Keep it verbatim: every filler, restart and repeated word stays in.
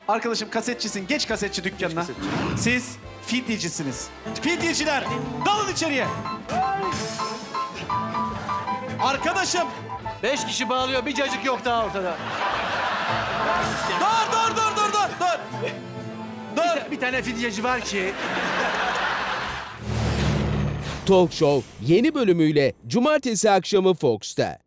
Arkadaşım kasetçisin. Geç kasetçi dükkanına. kasetçi. Siz fidyecisiniz. Fidyeciler dalın içeriye. Arkadaşım. Beş kişi bağlıyor, bir cacık yok daha ortada. Dur dur dur dur dur dur. Dur. Bir, bir tane fidyeci var ki... Talk Show yeni bölümüyle Cumartesi akşamı Fox'ta.